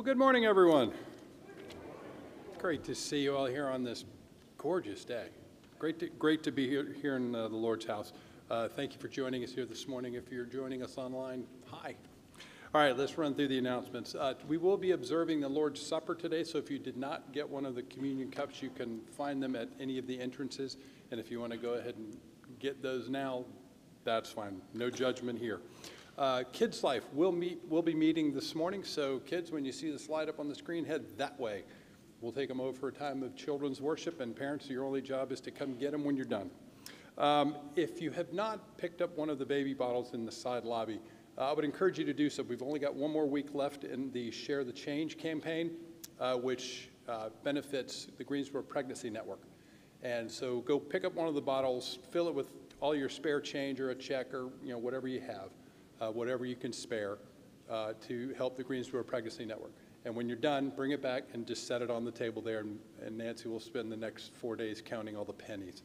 Well, good morning, everyone. Great to see you all here on this gorgeous day. Great to be here in the Lord's house. Thank you for joining us here this morning. If you're joining us online, hi. All right, let's run through the announcements. We will be observing the Lord's Supper today, so if you did not get one of the communion cups, you can find them at any of the entrances. And if you want to go ahead and get those now, that's fine. No judgment here. Kids Life will be meeting this morning, so kids, when you see the slide up on the screen, head that way. We'll take them over for a time of children's worship, and parents, your only job is to come get them when you're done. If you have not picked up one of the baby bottles in the side lobby, I would encourage you to do so. We've only got one more week left in the Share the Change campaign, which benefits the Greensboro Pregnancy Network. And so go pick up one of the bottles, fill it with all your spare change or a check or whatever you have, whatever you can spare to help the Greensboro Pregnancy Network. And when you're done, bring it back and just set it on the table there, and Nancy will spend the next 4 days counting all the pennies.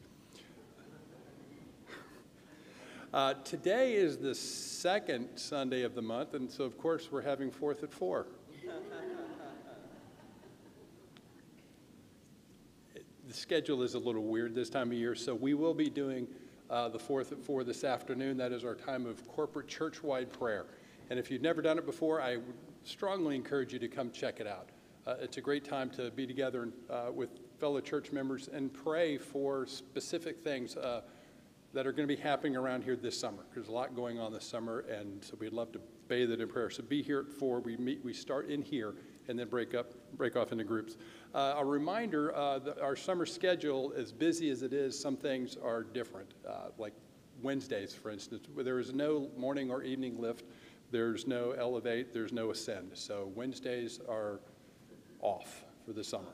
Today is the second Sunday of the month, and so of course we're having Fourth at 4. The schedule is a little weird this time of year, so we will be doing the Fourth at 4 this afternoon. That is our time of corporate church-wide prayer. And if you've never done it before, I would strongly encourage you to come check it out. It's a great time to be together with fellow church members and pray for specific things that are going to be happening around here this summer. There's a lot going on this summer, and so we'd love to bathe it in prayer. So be here at 4. We start in here and then break off into groups. A reminder that our summer schedule, as busy as it is, some things are different. Like Wednesdays, for instance, where there is no morning or evening lift. There's no Elevate, there's no Ascend. So Wednesdays are off for the summer.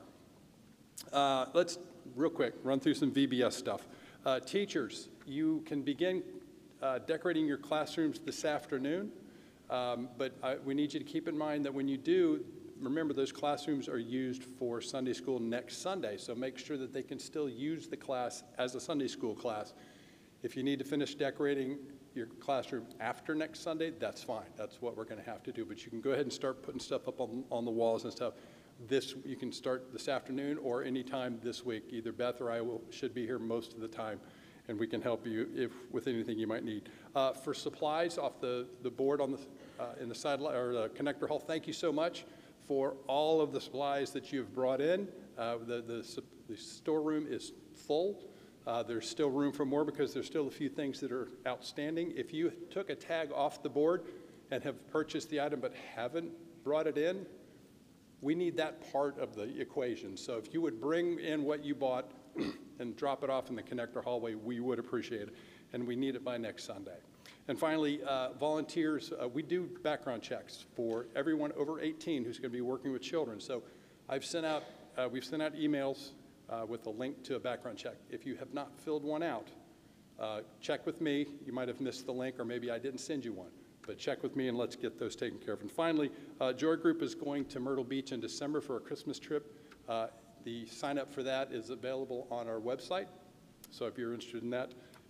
Let's, real quick, run through some VBS stuff. Teachers, you can begin decorating your classrooms this afternoon, but we need you to keep in mind that when you do, remember those classrooms are used for Sunday school next Sunday, so make sure that they can still use the class as a Sunday school class. If you need to finish decorating your classroom after next Sunday, that's fine. That's what we're going to have to do. But you can go ahead and start putting stuff up on the walls and stuff. You can start this afternoon or anytime this week. Either Beth or I should be here most of the time, and we can help you with anything you might need. For supplies off the board in the side or the connector hall, thank you so much for all of the supplies that you've brought in. The storeroom is full. There's still room for more because there's still a few things that are outstanding. If you took a tag off the board and have purchased the item but haven't brought it in, we need that part of the equation. So if you would bring in what you bought and drop it off in the connector hallway, we would appreciate it. And we need it by next Sunday. And finally, volunteers, we do background checks for everyone over 18 who's going to be working with children. So we've sent out emails with a link to a background check. If you have not filled one out, check with me. You might have missed the link, or maybe I didn't send you one. But check with me and let's get those taken care of. And finally, Joy Group is going to Myrtle Beach in December for a Christmas trip. The sign up for that is available on our website. So if you're interested in that,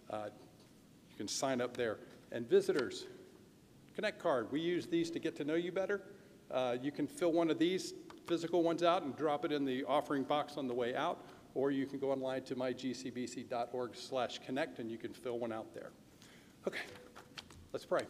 you can sign up there. And visitors, Connect card. We use these to get to know you better. You can fill one of these physical ones out and drop it in the offering box on the way out, or you can go online to mygcbc.org/connect and you can fill one out there. Okay, let's pray.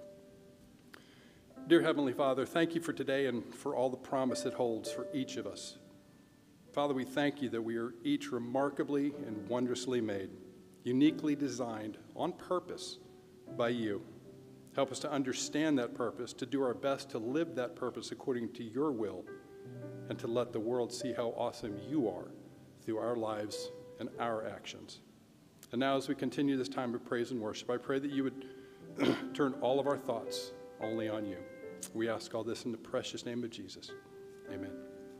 Dear Heavenly Father, thank you for today and for all the promise it holds for each of us. Father, we thank you that we are each remarkably and wondrously made, uniquely designed on purpose by you. Help us to understand that purpose, to do our best to live that purpose according to your will, and to let the world see how awesome you are through our lives and our actions. And now as we continue this time of praise and worship, I pray that you would turn all of our thoughts only on you. We ask all this in the precious name of Jesus. Amen.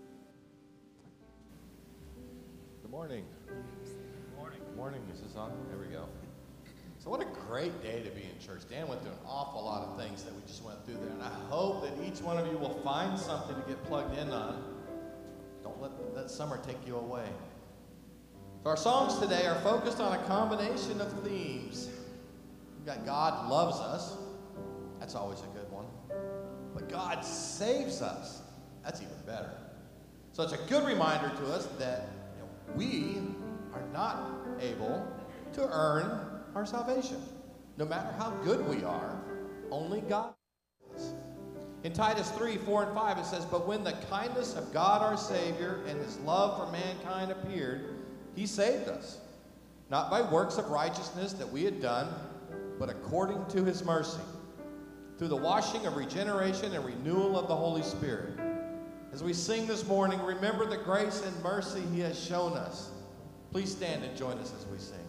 Good morning. Good morning. Good morning. Is this on? There we go. So what a great day to be in church. Dan went through an awful lot of things that we just went through there. And I hope that each one of you will find something to get plugged in on. Don't let that summer take you away. So our songs today are focused on a combination of themes. We've got God loves us. That's always a good one. But God saves us. That's even better. So it's a good reminder to us that we are not able to earn our salvation. No matter how good we are, only God is. In Titus 3, 4, and 5, it says, "But when the kindness of God our Savior and his love for mankind appeared, he saved us, not by works of righteousness that we had done, but according to his mercy, through the washing of regeneration and renewal of the Holy Spirit." As we sing this morning, remember the grace and mercy he has shown us. Please stand and join us as we sing.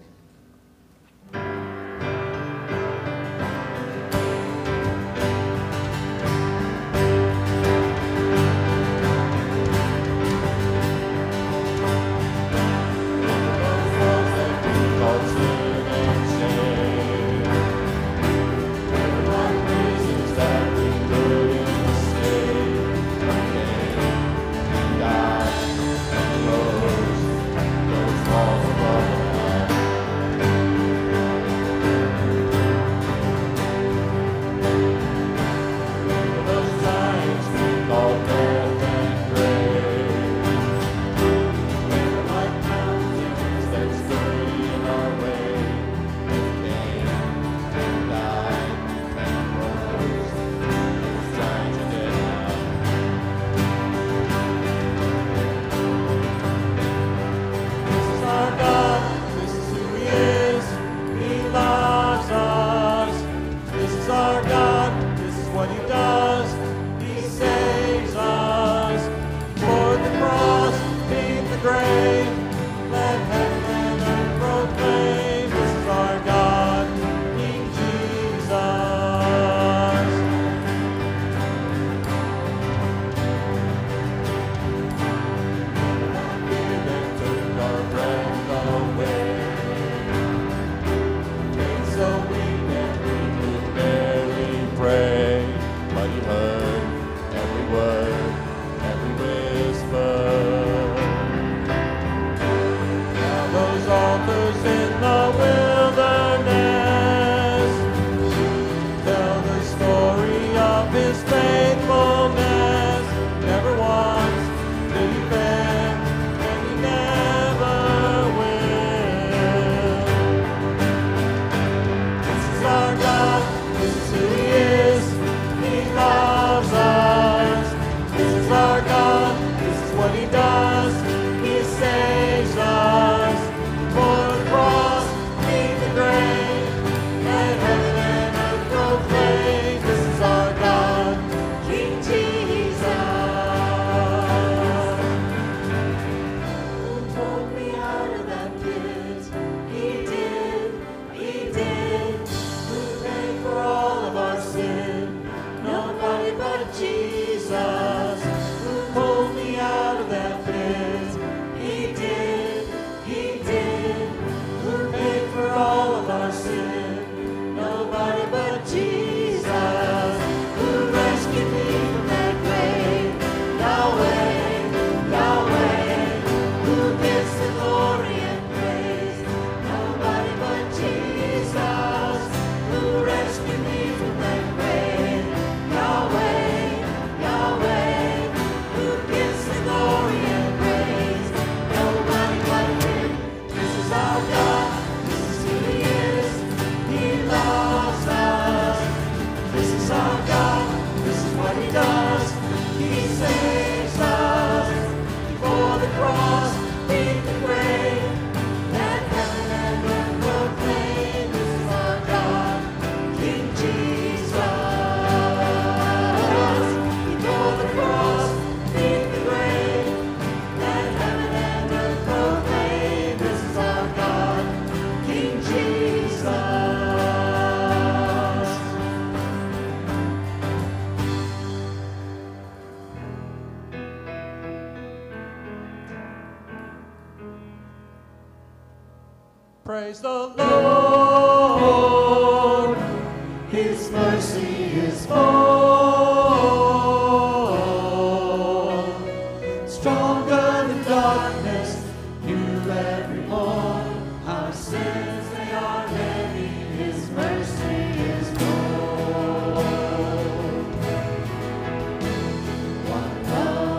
Praise the Lord, His mercy is full, stronger than darkness, new every morn. Our sins, they are heavy, His mercy is full. One love.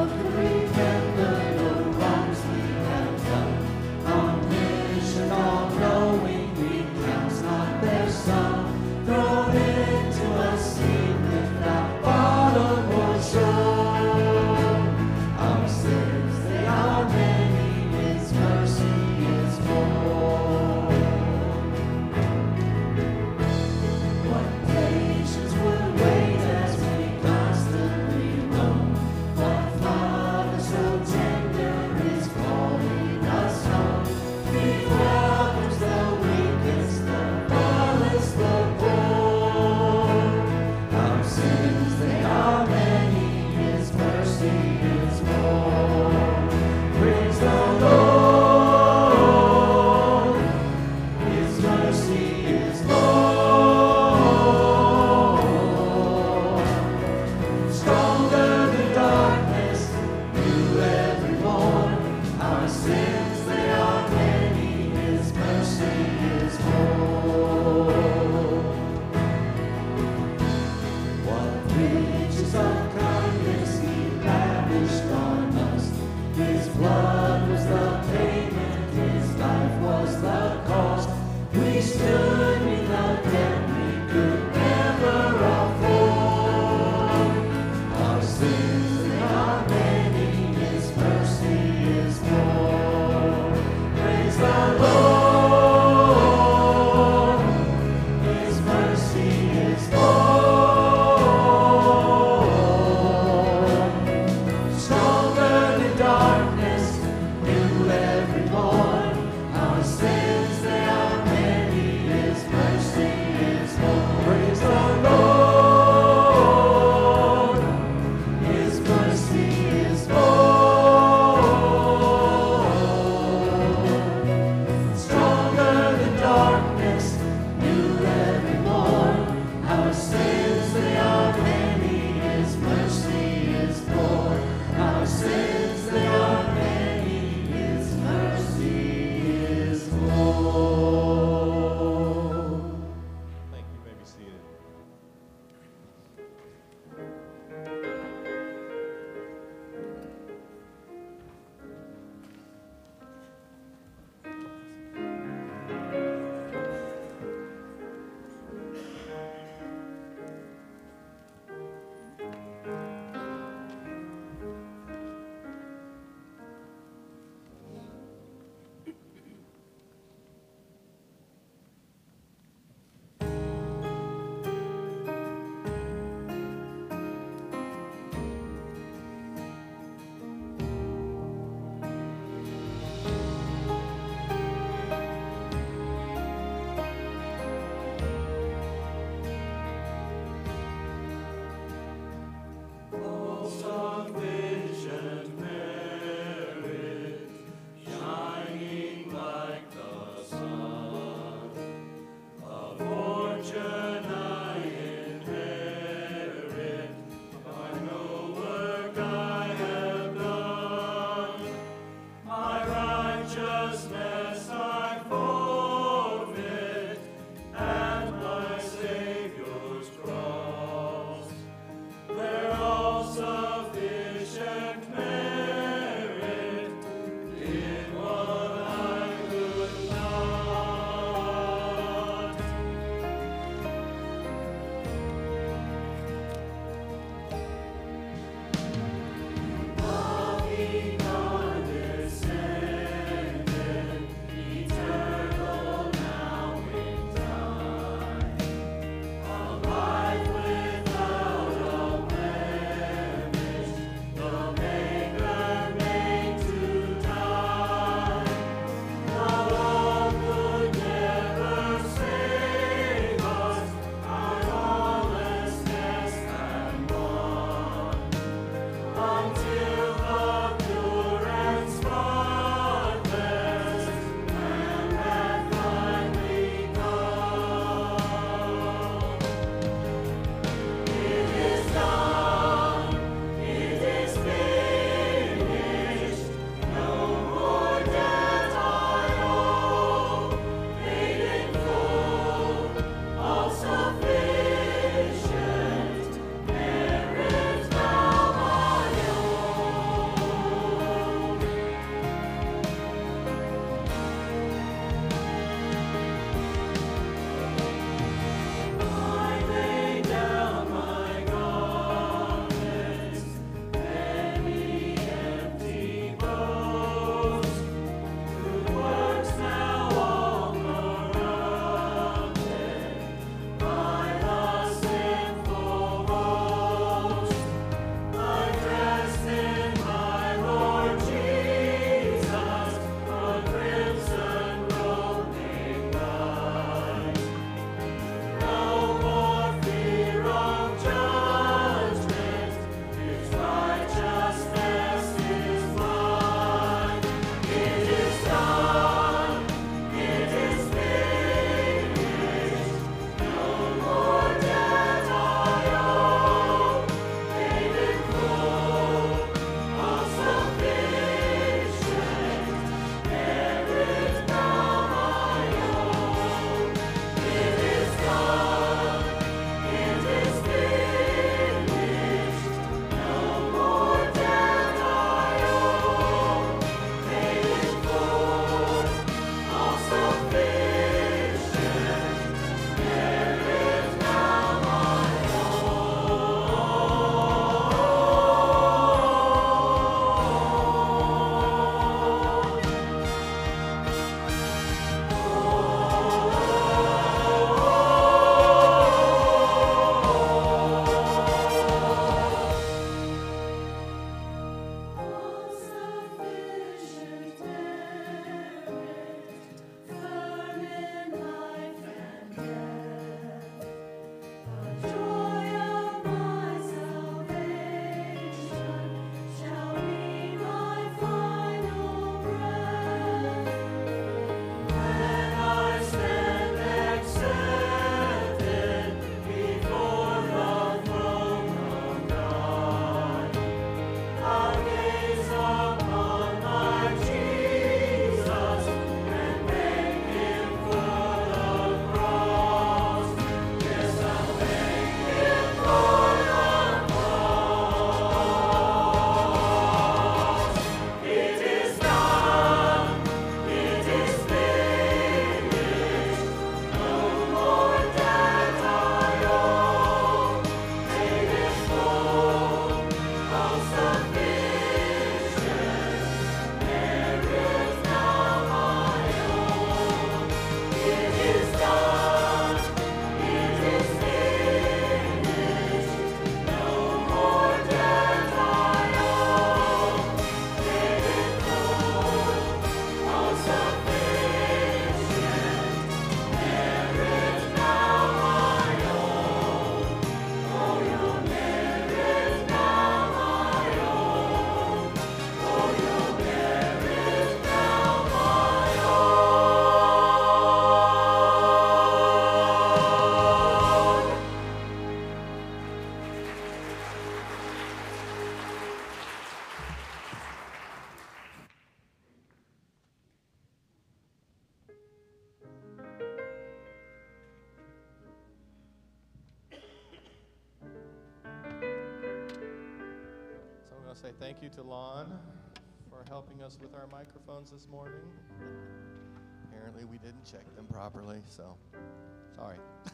say thank you to Lon for helping us with our microphones this morning. Apparently we didn't check them properly, so sorry.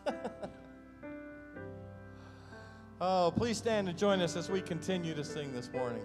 Oh, please stand and join us as we continue to sing this morning.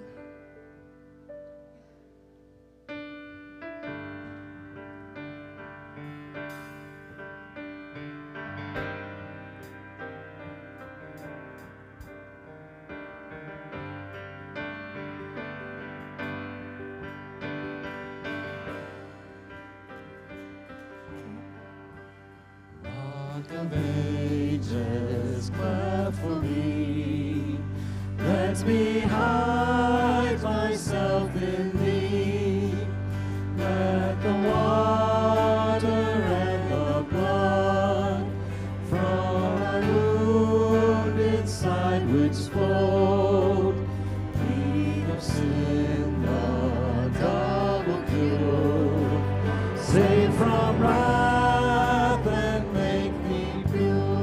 Of ages cleft for me, let me hide myself in thee. Let the water and the blood from my wounded side which flowed, clean of sin, the double cure, save from wrath and make me pure.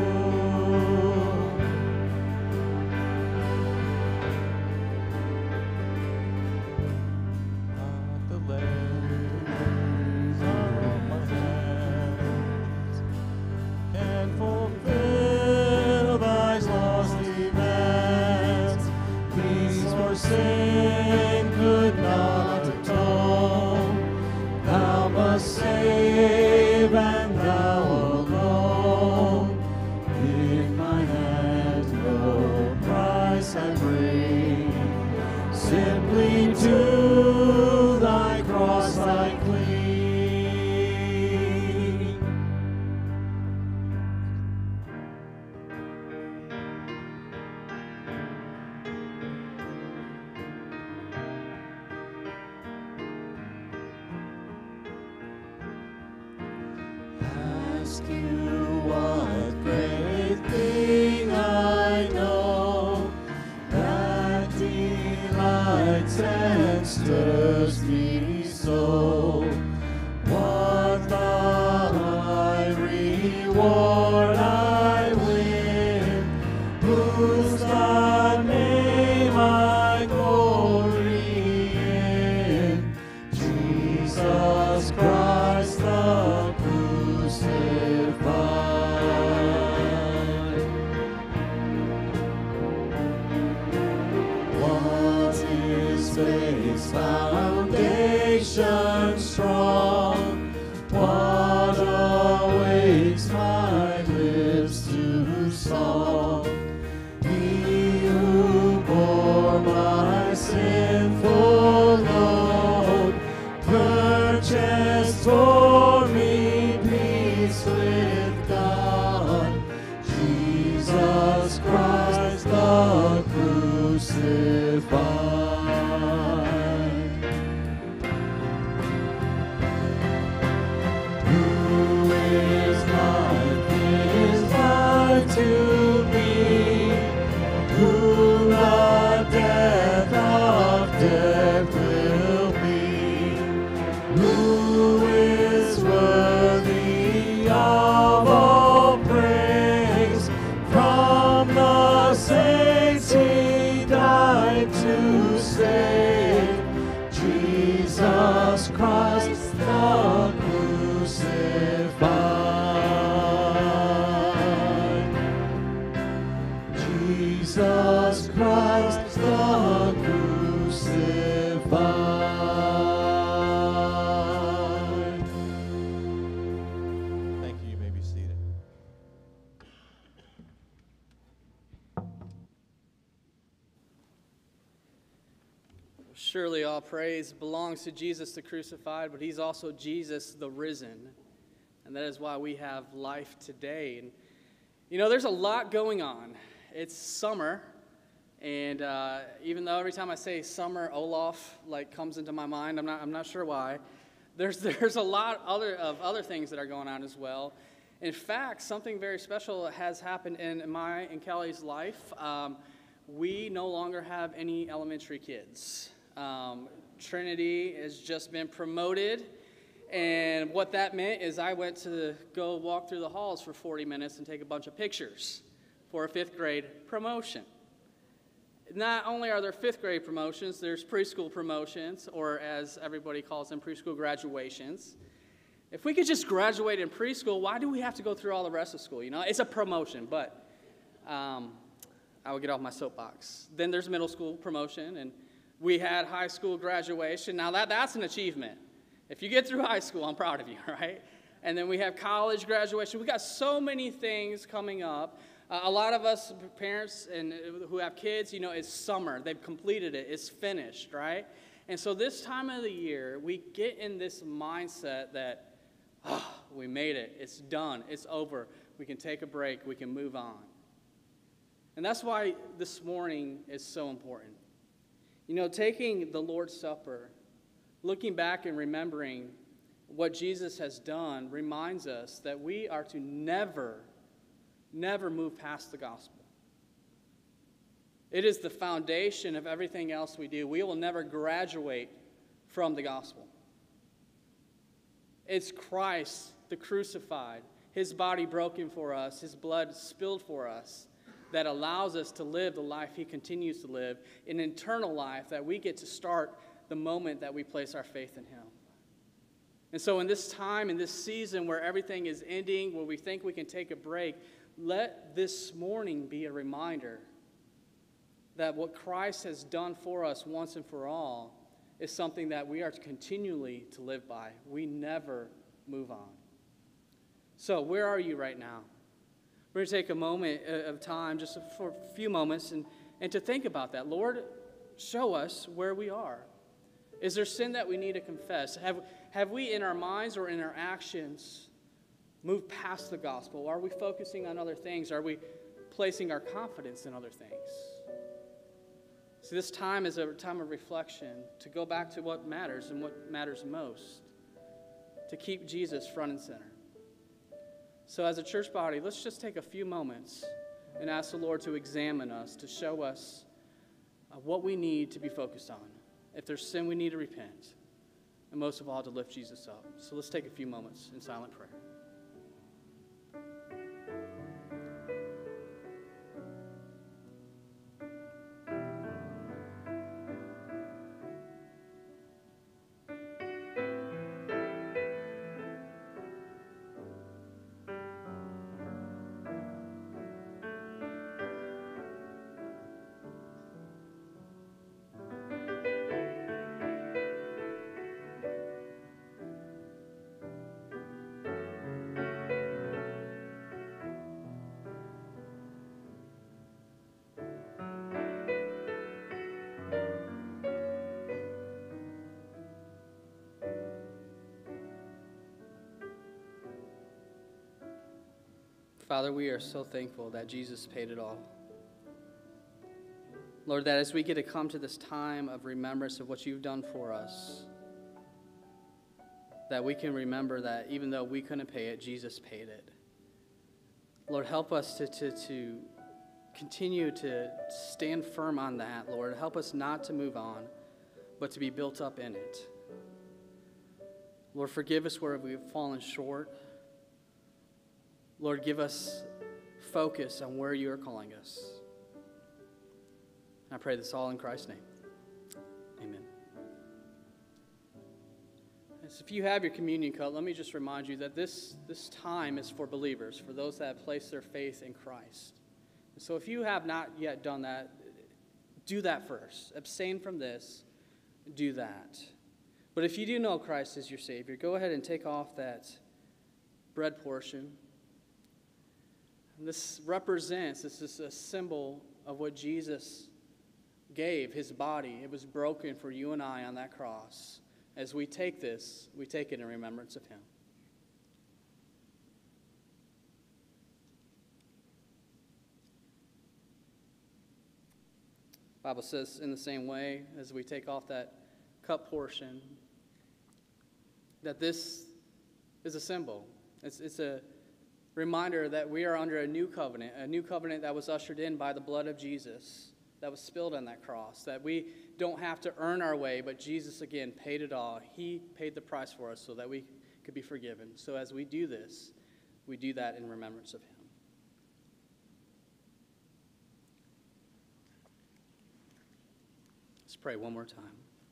Not the labors of my hands And fulfill thy lost demands. Peace for sin could not atone. Thou must save, and thou alone. In my hand no price I bring, simply to thy cross I cling. Ask you what great thing I know that delights and stirs me so. What thy reward I win, whose thy name I glory in. Jesus Christ the crucified. What is faith's foundation strong? What awakes my lips to song? He who bore my sinful load, purchased for me peace with God. Jesus Christ the crucified. Who is life to me? Who the death of death will be? Who is worthy of all praise? From the saints he died to save. Jesus Christ the crucified. Jesus Christ the crucified. Thank you. You may be seated. Surely all praise belongs to Jesus the crucified, but he's also Jesus the risen. And that is why we have life today. And you know, there's a lot going on. It's summer, and even though every time I say summer, Olaf comes into my mind, I'm not sure why. There's a lot of other things that are going on as well. In fact, something very special has happened in my and Kelly's life. We no longer have any elementary kids. Trinity has just been promoted, and what that meant is I went to go walk through the halls for 40 minutes and take a bunch of pictures for a 5th grade promotion. not only are there fifth grade promotions, there's preschool promotions, or as everybody calls them, preschool graduations. If we could just graduate in preschool, why do we have to go through all the rest of school? You know, it's a promotion, but I will get off my soapbox. Then there's middle school promotion, and we had high school graduation. Now that's an achievement. If you get through high school, I'm proud of you, right? And then we have college graduation. We got so many things coming up. A lot of us parents and who have kids, you know, it's summer. They've completed it. It's finished, right? And so this time of the year, we get in this mindset that, we made it. It's done. It's over. We can take a break. We can move on. And that's why this morning is so important. You know, taking the Lord's Supper, looking back and remembering what Jesus has done reminds us that we are to never move past the gospel. It is the foundation of everything else we do. We will never graduate from the gospel. It's Christ, the crucified, his body broken for us, his blood spilled for us, that allows us to live the life he continues to live, an eternal life that we get to start the moment that we place our faith in him. And so in this time, in this season where everything is ending, where we think we can take a break, let this morning be a reminder that what Christ has done for us once and for all is something that we are continually to live by. We never move on. So where are you right now? We're going to take a moment of time, just for a few moments, and to think about that. Lord, show us where we are. Is there sin that we need to confess? Have we in our minds or in our actions moved past the gospel? Are we focusing on other things? Are we placing our confidence in other things? See, this time is a time of reflection, to go back to what matters and what matters most, to keep Jesus front and center. So as a church body, let's just take a few moments and ask the Lord to examine us, to show us what we need to be focused on. If there's sin, we need to repent. And most of all, to lift Jesus up. So let's take a few moments in silent prayer. Father, we are so thankful that Jesus paid it all. Lord, that as we get to come to this time of remembrance of what you've done for us, that we can remember that even though we couldn't pay it, Jesus paid it. Lord, help us to continue to stand firm on that, Lord. Help us not to move on, but to be built up in it. Lord, forgive us where we've fallen short. Lord, give us focus on where you are calling us. I pray this all in Christ's name. Amen. So if you have your communion cup, let me just remind you that this time is for believers, for those that have placed their faith in Christ. And so if you have not yet done that, do that first. Abstain from this. Do that. But if you do know Christ as your Savior, go ahead and take off that bread portion. And this represents, this is a symbol of what Jesus gave, his body. It was broken for you and I on that cross. As we take this, we take it in remembrance of him. The Bible says in the same way, as we take off that cup portion, that this is a symbol. It's a reminder that we are under a new covenant that was ushered in by the blood of Jesus, that was spilled on that cross, that we don't have to earn our way, but Jesus, again, paid it all. He paid the price for us so that we could be forgiven. So as we do this, we do that in remembrance of him. Let's pray one more time.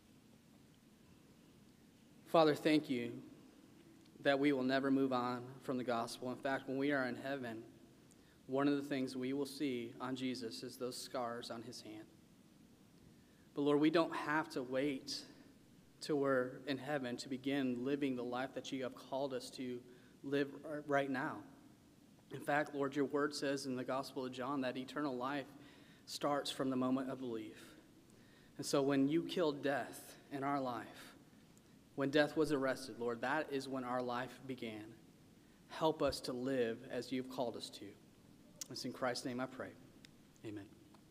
Father, thank you that we will never move on from the gospel. In fact, when we are in heaven, one of the things we will see on Jesus is those scars on his hand. But Lord, we don't have to wait till we're in heaven to begin living the life that you have called us to live right now. In fact, Lord, your word says in the Gospel of John that eternal life starts from the moment of belief. And so when you killed death in our life, when death was arrested, Lord, that is when our life began. Help us to live as you've called us to. It's in Christ's name I pray. Amen.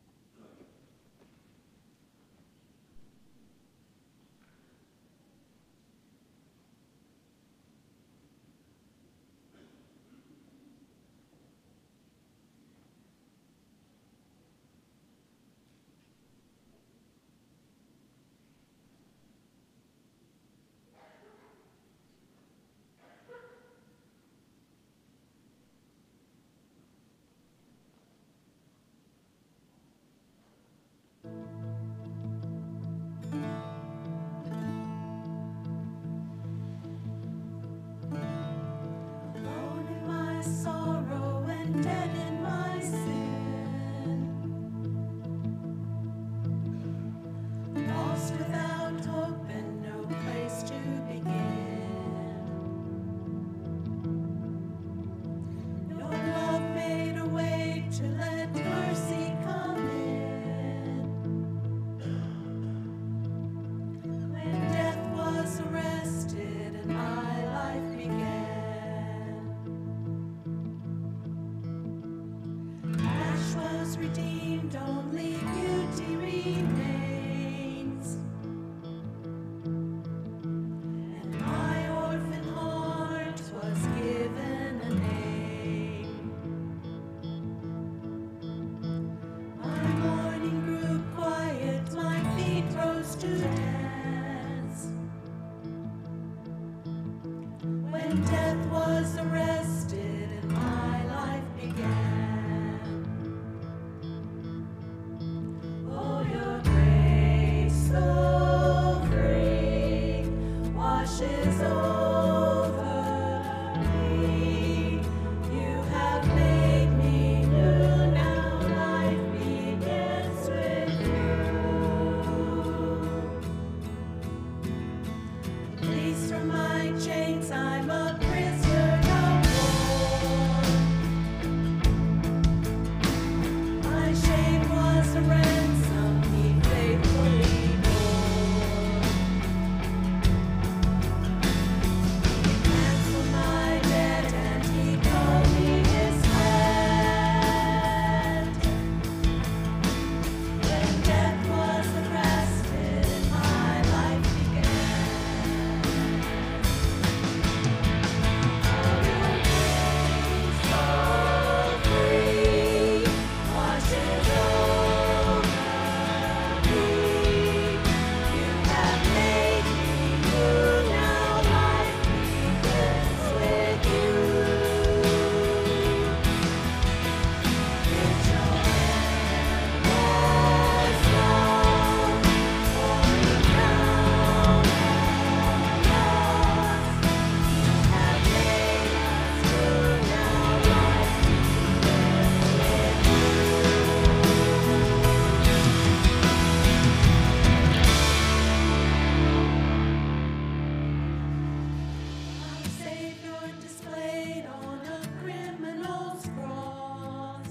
Alone in my sorrow and dead in my sin, lost without hope and no place to begin. Your love made a way to let mercy come in. When death was arrested and my life began, ash was redeemed, only beauty remains. And my orphan heart was given a name. My morning grew quiet, my feet rose to dance. When death was arrested and my life began. Oh, your grace so free washes over me. You have made me new, now life begins with you. Released from my chains, I'm a prisoner of war. My shame was a ransom he faithfully bore. He canceled my debt and he called me his friend. When death was arrested and my life began. So free washes over me. You have made me new, now life begins with you. It's your endless love, pouring down on us. You have made us new, now life begins with you. Our Savior displayed on a criminal's cross.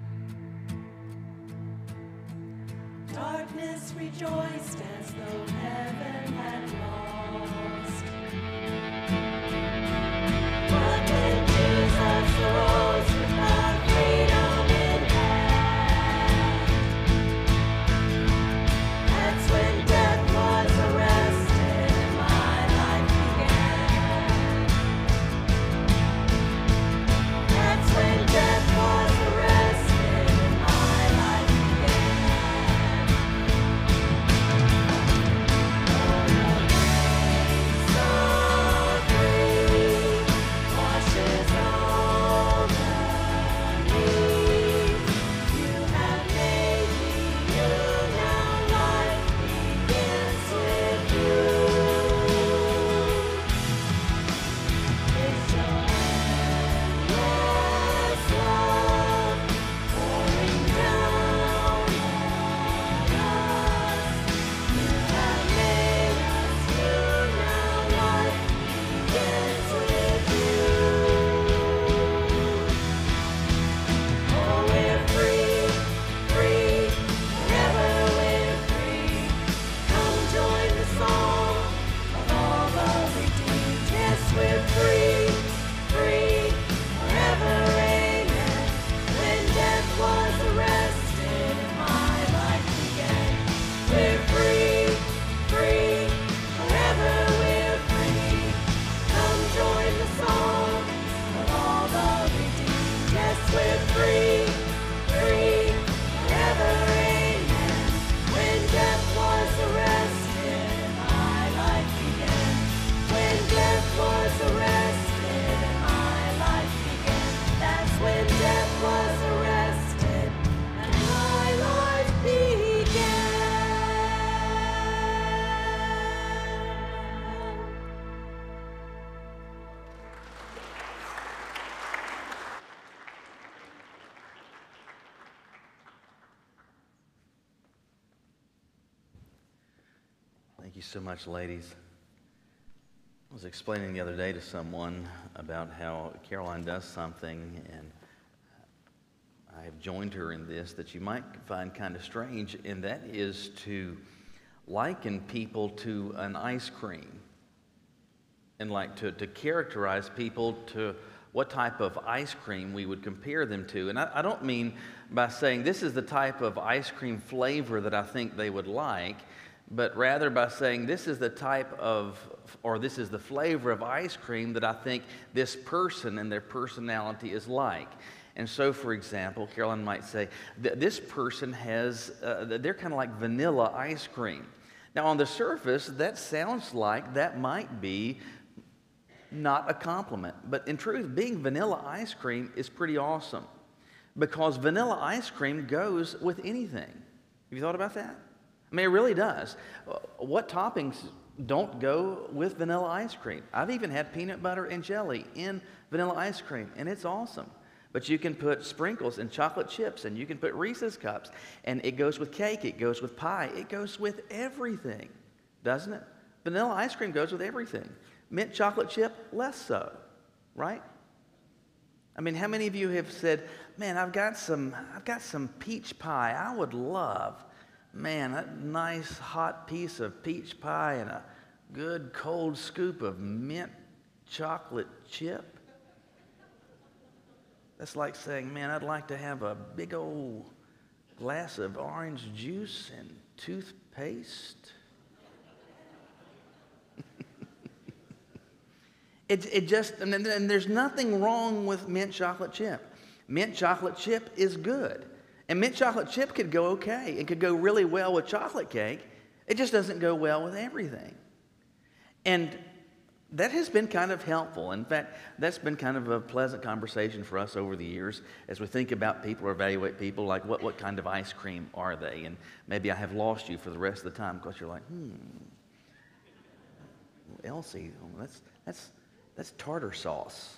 Darkness rejoiced as though heaven had lost. But when Jesus rose with our freedom in hand, that's when death was arrested and my life began. That's when death was arrested and my life began. Oh, your Thank you so much, ladies. I was explaining the other day to someone about how Caroline does something, and I have joined her in this that you might find kind of strange, and that is to liken people to an ice cream, and like to characterize people to what type of ice cream we would compare them to. And I don't mean by saying this is the type of ice cream flavor that I think they would like, but rather by saying this is the type of, or this is the flavor of ice cream that I think this person and their personality is like. And so, for example, Caroline might say, this person has, they're kind of like vanilla ice cream. Now, on the surface, that sounds like that might be not a compliment. But in truth, being vanilla ice cream is pretty awesome, because vanilla ice cream goes with anything. Have you thought about that? I mean, it really does. What toppings don't go with vanilla ice cream? I've even had peanut butter and jelly in vanilla ice cream, and it's awesome. But you can put sprinkles and chocolate chips, and you can put Reese's Cups, and it goes with cake, it goes with pie, it goes with everything, doesn't it? Vanilla ice cream goes with everything. Mint chocolate chip, less so, right? I mean, how many of you have said, man, I've got some peach pie I would love. Man, a nice hot piece of peach pie and a good cold scoop of mint chocolate chip. That's like saying, man, I'd like to have a big old glass of orange juice and toothpaste. It just, and there's nothing wrong with mint chocolate chip. Mint chocolate chip is good. And mint chocolate chip could go okay. It could go really well with chocolate cake. It just doesn't go well with everything. And that has been kind of helpful. In fact, that's been kind of a pleasant conversation for us over the years as we think about people or evaluate people, like what kind of ice cream are they? And maybe I have lost you for the rest of the time because you're like, Elsie, that's tartar sauce.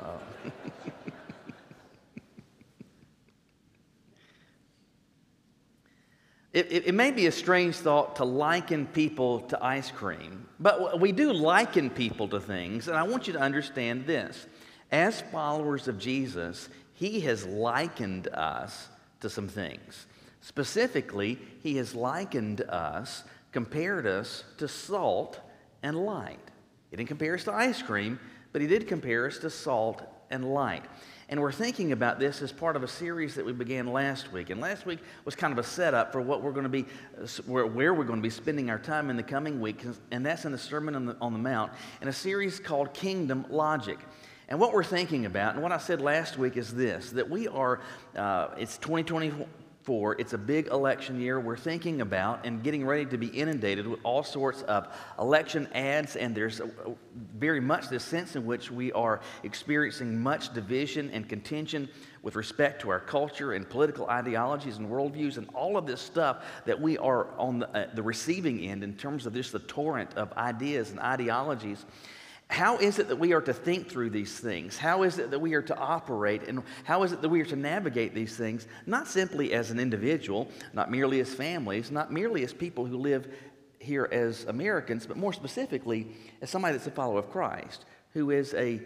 It may be a strange thought to liken people to ice cream, but we do liken people to things, and I want you to understand this. As followers of Jesus, He has likened us to some things. Specifically, He has likened us, compared us to salt and light. He didn't compare us to ice cream, but He did compare us to salt and light. And we're thinking about this as part of a series that we began last week. And last week was kind of a setup for what we're going to be, where we're going to be spending our time in the coming week. And that's in the Sermon on the Mount, in a series called Kingdom Logic. And what we're thinking about, and what I said last week, is this, that we are, it's 2024, it's a big election year. We're thinking about and getting ready to be inundated with all sorts of election ads, and there's very much this sense in which we are experiencing much division and contention with respect to our culture and political ideologies and worldviews and all of this stuff that we are on the receiving end in terms of just the torrent of ideas and ideologies. How is it that we are to think through these things? How is it that we are to operate? And how is it that we are to navigate these things, not simply as an individual, not merely as families, not merely as people who live here as Americans, but more specifically as somebody that's a follower of Christ, who is a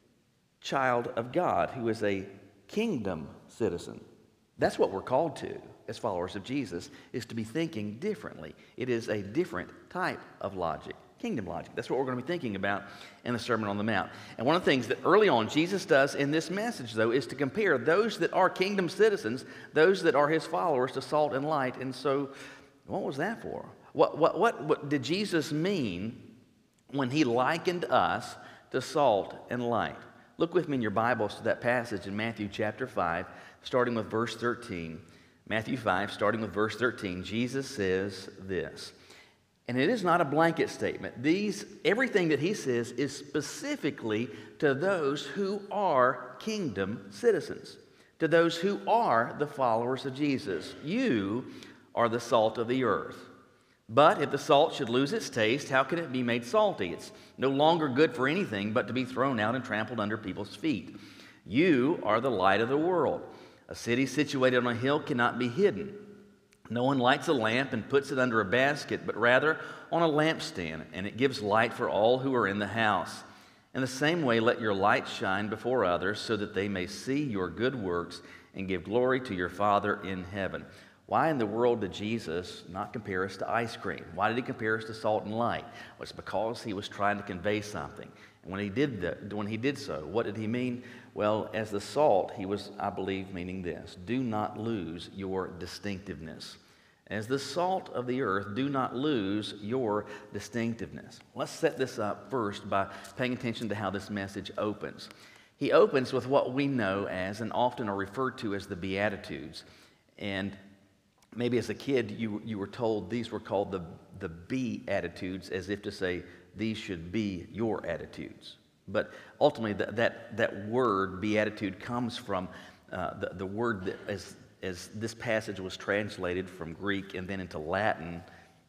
child of God, who is a kingdom citizen. That's what we're called to as followers of Jesus, is to be thinking differently. It is a different type of logic. Kingdom logic. That's what we're going to be thinking about in the Sermon on the Mount. And one of the things that early on Jesus does in this message, though, is to compare those that are kingdom citizens, those that are His followers, to salt and light. And so, what was that for? What did Jesus mean when He likened us to salt and light? Look with me in your Bibles to that passage in Matthew chapter 5, starting with verse 13. Matthew 5, starting with verse 13, Jesus says this. And it is not a blanket statement. Everything that He says is specifically to those who are kingdom citizens, to those who are the followers of Jesus. You are the salt of the earth. But if the salt should lose its taste, how can it be made salty? It's no longer good for anything but to be thrown out and trampled under people's feet. You are the light of the world. A city situated on a hill cannot be hidden. No one lights a lamp and puts it under a basket, but rather on a lampstand, and it gives light for all who are in the house. In the same way, let your light shine before others, so that they may see your good works and give glory to your Father in heaven. Why in the world did Jesus not compare us to ice cream? Why did he compare us to salt and light? Well, it's because he was trying to convey something. And when he did so, what did he mean? Well, as the salt, he was, I believe, meaning this: do not lose your distinctiveness. As the salt of the earth, do not lose your distinctiveness. Let's set this up first by paying attention to how this message opens. He opens with what we know as, and often are referred to as, the Beatitudes. And maybe as a kid, you were told these were called the Beatitudes, as if to say, these should be your attitudes. But ultimately, that word, beatitude, comes from the word that, as this passage was translated from Greek and then into Latin.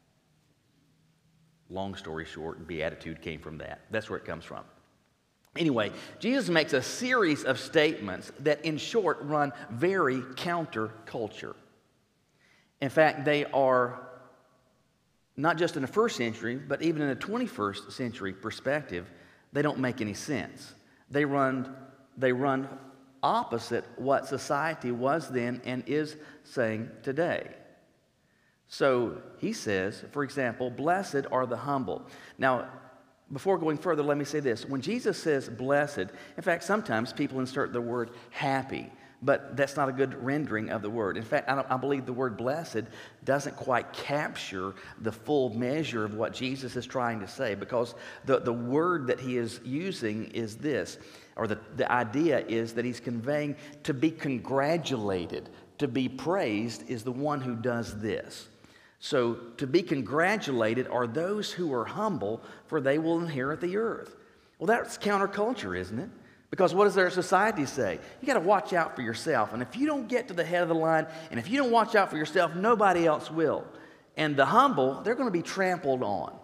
Long story short, beatitude came from that. That's where it comes from. Anyway, Jesus makes a series of statements that, in short, run very counterculture. In fact, they are not just in the first century, but even in a 21st century perspective, they don't make any sense. They run opposite what society was then and is saying today. So he says, for example, blessed are the humble. Now, before going further, let me say this. When Jesus says blessed, in fact, sometimes people insert the word happy, but that's not a good rendering of the word. In fact, I believe the word blessed doesn't quite capture the full measure of what Jesus is trying to say, because the word that he is using is this, or the idea is that he's conveying to be congratulated, to be praised is the one who does this. So to be congratulated are those who are humble, for they will inherit the earth. Well, that's counterculture, isn't it? Because what does their society say? You got to watch out for yourself. And if you don't get to the head of the line, and if you don't watch out for yourself, nobody else will. And the humble, they're going to be trampled on.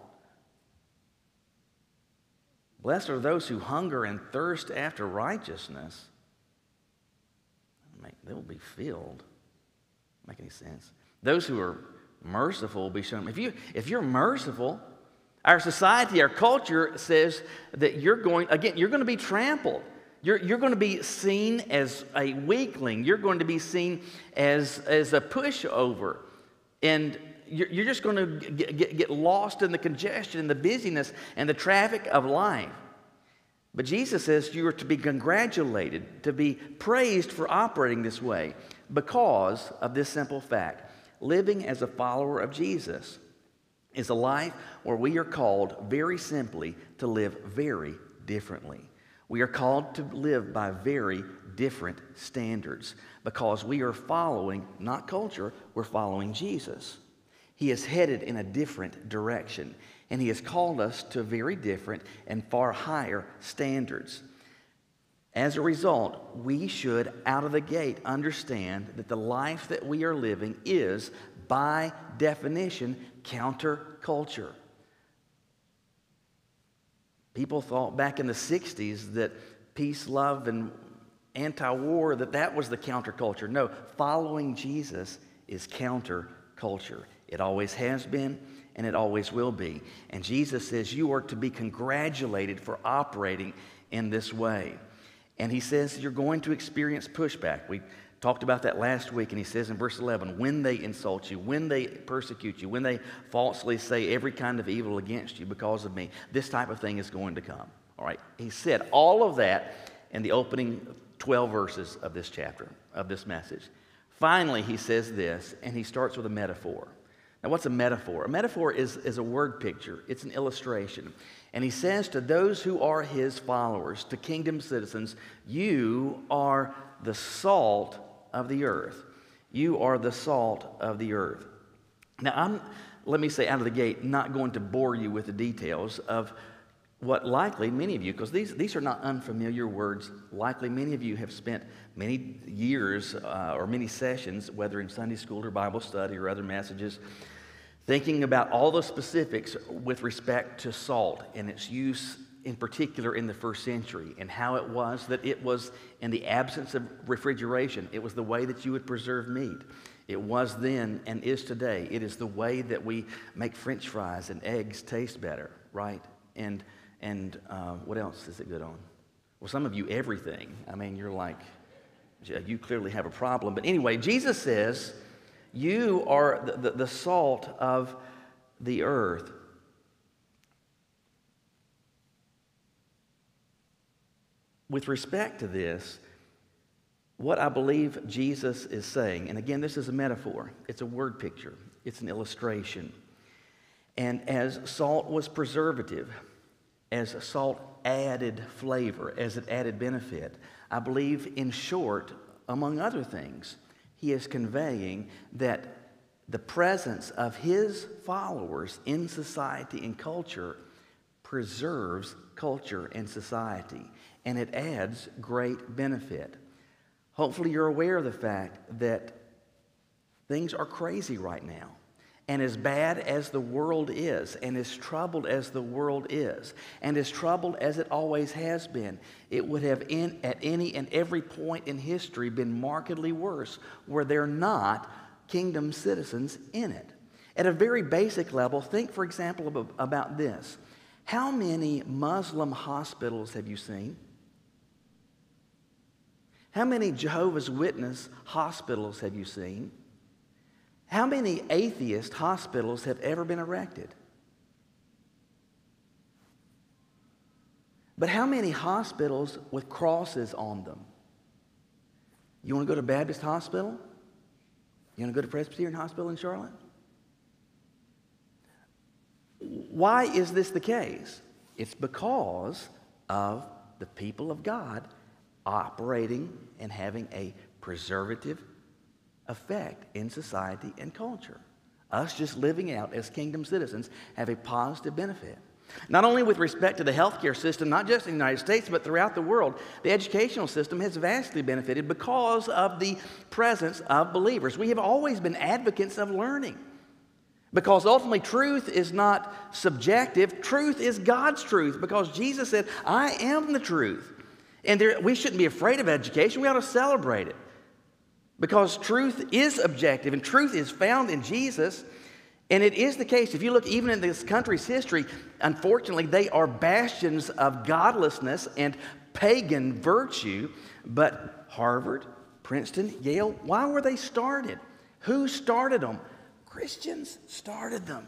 Blessed are those who hunger and thirst after righteousness. They will be filled. Doesn't make any sense. Those who are merciful will be shown. If you're merciful, our society, our culture says that you're going to be trampled. You're going to be seen as a weakling. You're going to be seen as a pushover. And you're just going to get lost in the congestion and the busyness and the traffic of life. But Jesus says you are to be congratulated, to be praised for operating this way because of this simple fact. Living as a follower of Jesus is a life where we are called very simply to live very differently. We are called to live by very different standards because we are following, not culture, we're following Jesus. He is headed in a different direction, and he has called us to very different and far higher standards. As a result, we should, out of the gate, understand that the life that we are living is, by definition, counterculture. People thought back in the 60s that peace, love, and anti-war, that was the counterculture. No, following Jesus is counterculture. It always has been, and it always will be. And Jesus says you are to be congratulated for operating in this way. And he says you're going to experience pushback. We talked about that last week, and he says in verse 11, when they insult you, when they persecute you, when they falsely say every kind of evil against you because of me, this type of thing is going to come. All right, he said all of that in the opening 12 verses of this chapter, of this message. Finally, he says this, and he starts with a metaphor. Now, what's a metaphor? A metaphor is a word picture. It's an illustration. And he says to those who are his followers, to kingdom citizens, you are the salt of the earth. You are the salt of the earth. Now, let me say out of the gate, not going to bore you with the details of what likely many of you, because these are not unfamiliar words, likely many of you have spent many years or many sessions, whether in Sunday school or Bible study or other messages, thinking about all the specifics with respect to salt and its use in particular in the first century, and how it was that it was in the absence of refrigeration. It was the way that you would preserve meat. It was then and is today. It is the way that we make French fries and eggs taste better, right? And what else is it good on? Well, some of you, everything. I mean, you're like, you clearly have a problem. But anyway, Jesus says, you are the salt of the earth. With respect to this, what I believe Jesus is saying, and again, this is a metaphor, it's a word picture, it's an illustration. And as salt was preservative, as salt added flavor, as it added benefit, I believe, in short, among other things, he is conveying that the presence of his followers in society and culture preserves culture and society, and it adds great benefit. Hopefully you're aware of the fact that things are crazy right now. And as bad as the world is, and as troubled as the world is, and as troubled as it always has been, it would have at any and every point in history been markedly worse were there not kingdom citizens in it. At a very basic level, think, for example, about this. How many Muslim hospitals have you seen? How many Jehovah's Witness hospitals have you seen? How many atheist hospitals have ever been erected? But how many hospitals with crosses on them? You want to go to Baptist Hospital? You want to go to Presbyterian Hospital in Charlotte? Why is this the case? It's because of the people of God operating and having a preservative effect in society and culture. Us just living out as kingdom citizens have a positive benefit. Not only with respect to the healthcare system, not just in the United States, but throughout the world, the educational system has vastly benefited because of the presence of believers. We have always been advocates of learning, because ultimately truth is not subjective. Truth is God's truth, because Jesus said, I am the truth. And we shouldn't be afraid of education. We ought to celebrate it, because truth is objective and truth is found in Jesus. And it is the case, if you look even in this country's history, unfortunately, they are bastions of godlessness and pagan virtue. But Harvard, Princeton, Yale, why were they started? Who started them? Christians started them.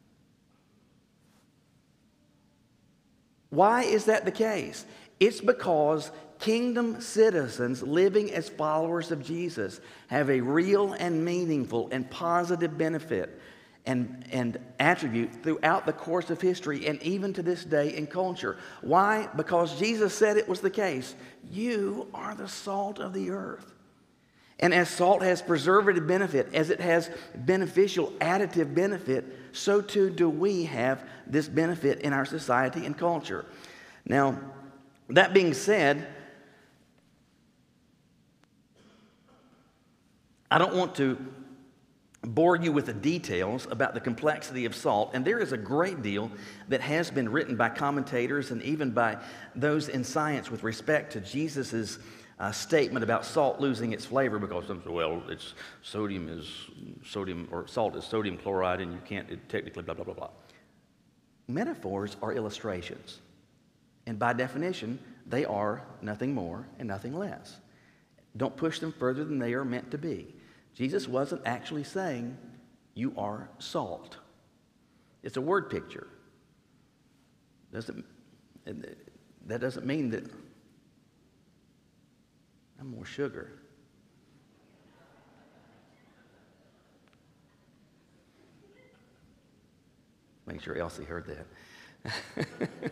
Why is that the case? It's because kingdom citizens living as followers of Jesus have a real and meaningful and positive benefit and attribute throughout the course of history and even to this day in culture. Why? Because Jesus said it was the case. You are the salt of the earth. And as salt has preservative benefit, as it has beneficial additive benefit, so too do we have this benefit in our society and culture. Now, that being said, I don't want to bore you with the details about the complexity of salt, and there is a great deal that has been written by commentators and even by those in science with respect to Jesus's statement about salt losing its flavor, because some say, well, it's sodium, or salt is sodium chloride, and you can't technically blah, blah, blah, blah. Metaphors are illustrations, and by definition, they are nothing more and nothing less. Don't push them further than they are meant to be. Jesus wasn't actually saying, you are salt. It's a word picture. That doesn't mean that I'm more sugar. Make sure Elsie heard that.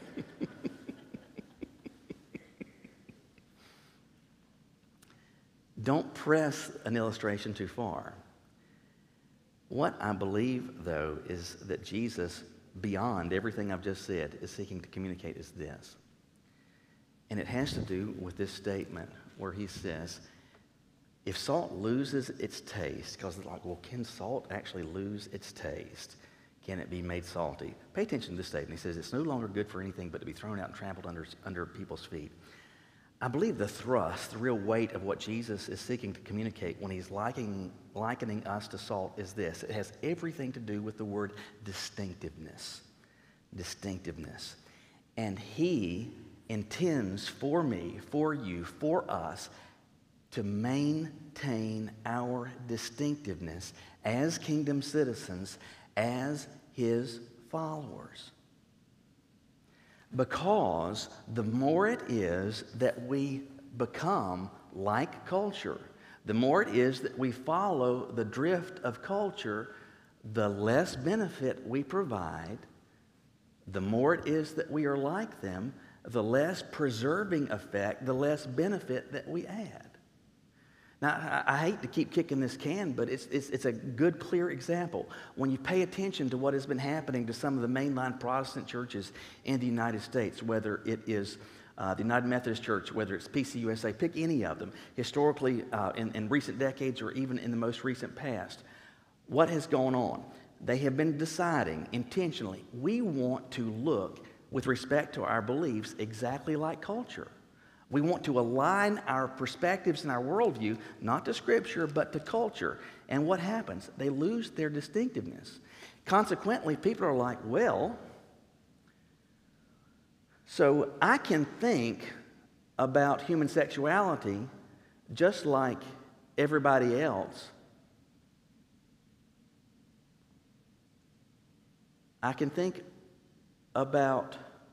Don't press an illustration too far. What I believe, though, is that Jesus, beyond everything I've just said, is seeking to communicate is this. And it has to do with this statement where he says, if salt loses its taste, because like, well, can salt actually lose its taste? can it be made salty. Pay attention to this statement. He says, it's no longer good for anything but to be thrown out and trampled under people's feet. I believe the thrust, the real weight of what Jesus is seeking to communicate when he's likening us to salt is this. It has everything to do with the word distinctiveness. Distinctiveness. And he intends for me, for you, for us, to maintain our distinctiveness as kingdom citizens, as his followers. Because the more it is that we become like culture, the more it is that we follow the drift of culture, the less benefit we provide, the more it is that we are like them, the less preserving effect, the less benefit that we add. Now, I hate to keep kicking this can, but it's a good, clear example. When you pay attention to what has been happening to some of the mainline Protestant churches in the United States, whether it is the United Methodist Church, whether it's PCUSA, pick any of them, historically in recent decades or even in the most recent past, what has gone on? They have been deciding intentionally, we want to look with respect to our beliefs exactly like culture. We want to align our perspectives and our worldview, not to Scripture, but to culture. And what happens? They lose their distinctiveness. Consequently, people are like, well, so I can think about human sexuality just like everybody else. I can think about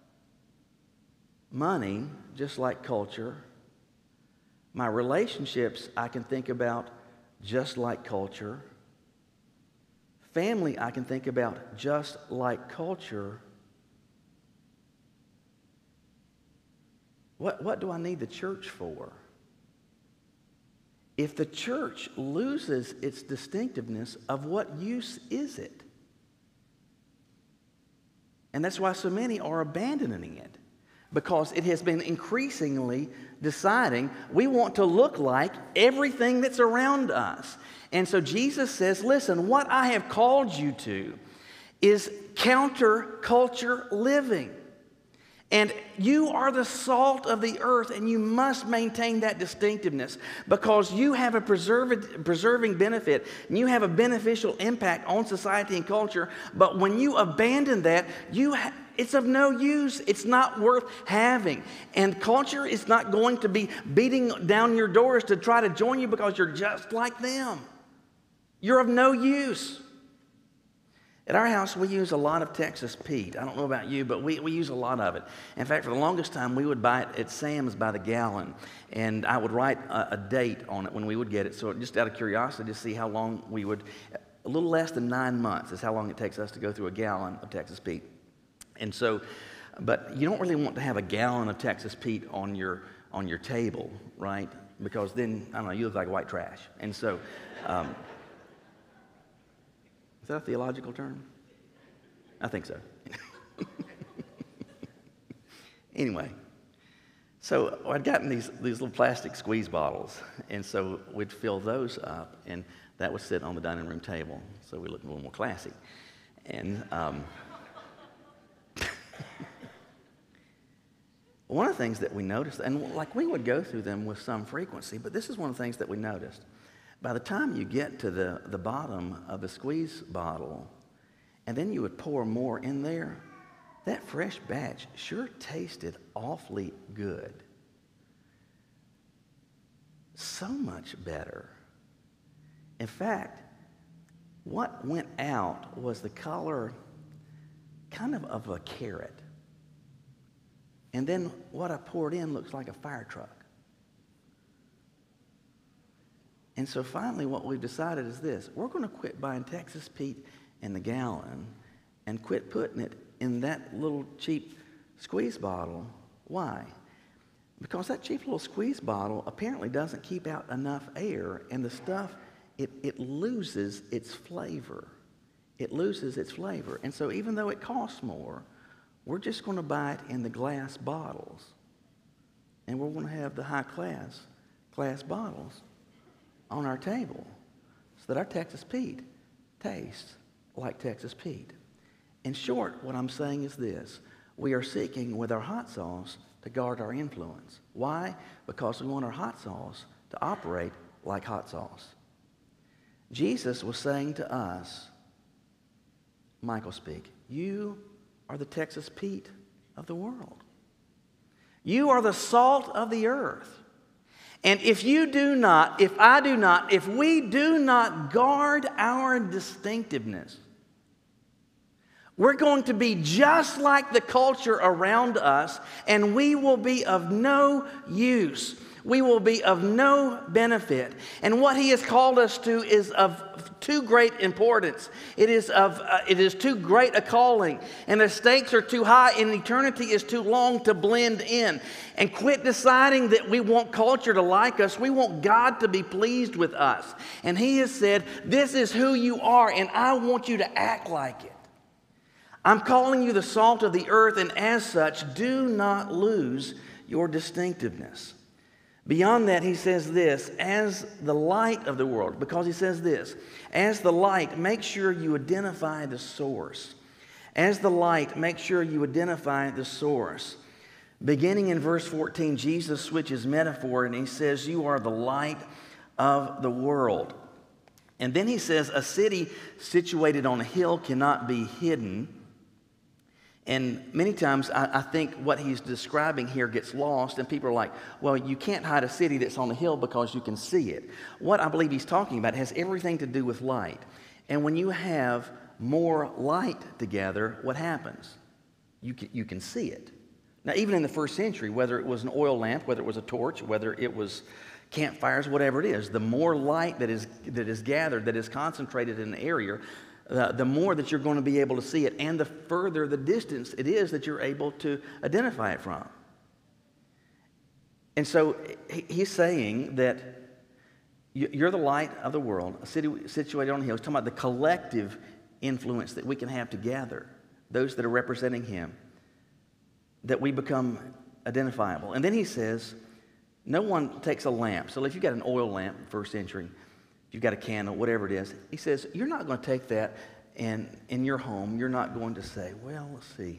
money just like culture. My relationships I can think about just like culture. Family I can think about just like culture. What do I need the church for? If the church loses its distinctiveness, of what use is it? And that's why so many are abandoning it. Because it has been increasingly deciding we want to look like everything that's around us. And so Jesus says, listen, what I have called you to is counterculture living. And you are the salt of the earth, and you must maintain that distinctiveness because you have a preserving benefit, and you have a beneficial impact on society and culture. But when you abandon that, it's of no use. It's not worth having. And culture is not going to be beating down your doors to try to join you because you're just like them. You're of no use. At our house, we use a lot of Texas Pete. I don't know about you, but we use a lot of it. In fact, for the longest time, we would buy it at Sam's by the gallon. And I would write a date on it when we would get it. So just out of curiosity to see how long we would, a little less than 9 months is how long it takes us to go through a gallon of Texas Pete. And so, but you don't really want to have a gallon of Texas Pete on your table, right? Because then, I don't know, you look like white trash. And so, is that a theological term? I think so. Anyway, so I'd gotten these little plastic squeeze bottles, and so we'd fill those up, and that would sit on the dining room table, so we looked a little more classy. And one of the things that we noticed, and like we would go through them with some frequency, but this is one of the things that we noticed. By the time you get to the bottom of the squeeze bottle, and then you would pour more in there, that fresh batch sure tasted awfully good. So much better. In fact, what went out was the color kind of a carrot. And then what I poured in looks like a fire truck. And so finally what we've decided is this. We're going to quit buying Texas Pete in the gallon and quit putting it in that little cheap squeeze bottle. Why? Because that cheap little squeeze bottle apparently doesn't keep out enough air, and the stuff, it loses its flavor. It loses its flavor. And so even though it costs more, we're just going to buy it in the glass bottles. And we're going to have the high glass bottles on our table so that our Texas Pete tastes like Texas Pete. In short, what I'm saying is this. We are seeking with our hot sauce to guard our influence. Why? Because we want our hot sauce to operate like hot sauce. Jesus was saying to us, Michael speak, you are the Texas Pete of the world. You are the salt of the earth. And if you do not, if I do not, if we do not guard our distinctiveness, we're going to be just like the culture around us, and we will be of no use. We will be of no benefit. And what he has called us to is of too great importance. It is too great a calling. And the stakes are too high, and eternity is too long to blend in. And quit deciding that we want culture to like us. We want God to be pleased with us. And he has said, this is who you are, and I want you to act like it. I'm calling you the salt of the earth, and as such, do not lose your distinctiveness. Beyond that, he says this, as the light of the world, because he says this, as the light, make sure you identify the source. As the light, make sure you identify the source. Beginning in verse 14, Jesus switches metaphor, and he says, you are the light of the world. And then he says, a city situated on a hill cannot be hidden. And many times I think what he's describing here gets lost, and people are like, well, you can't hide a city that's on a hill because you can see it. What I believe he's talking about has everything to do with light. And when you have more light together, what happens? You can see it. Now, even in the first century, whether it was an oil lamp, whether it was a torch, whether it was campfires, whatever it is, the more light that is gathered, that is concentrated in an area, the more that you're going to be able to see it, and the further the distance it is that you're able to identify it from. And so he's saying that you're the light of the world, a city situated on a hill. He's talking about the collective influence that we can have together, those that are representing him, that we become identifiable. And then he says, no one takes a lamp. So if you've got an oil lamp, first century, you've got a candle, whatever it is. He says, you're not going to take that and in your home, you're not going to say, well, let's see.